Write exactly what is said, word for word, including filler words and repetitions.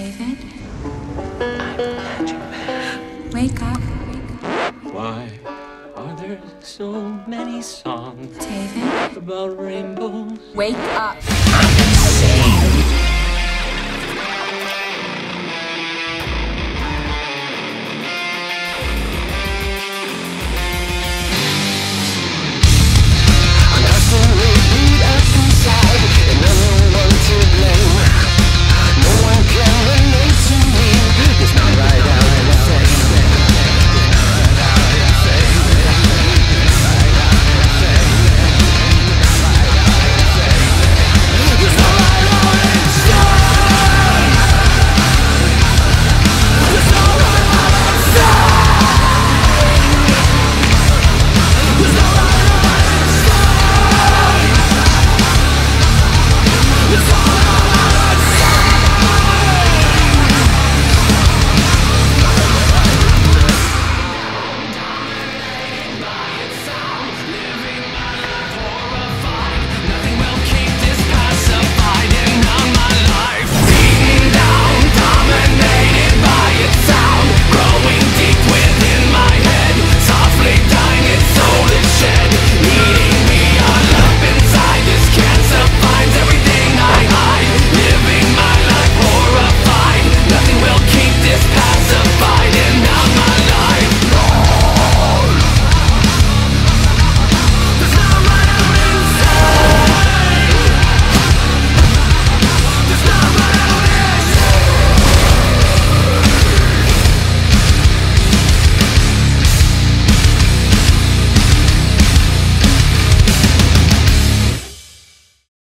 David? I'm a magic man. Wake up. Why are there so many songs David? about rainbows? Wake up. I'm insane.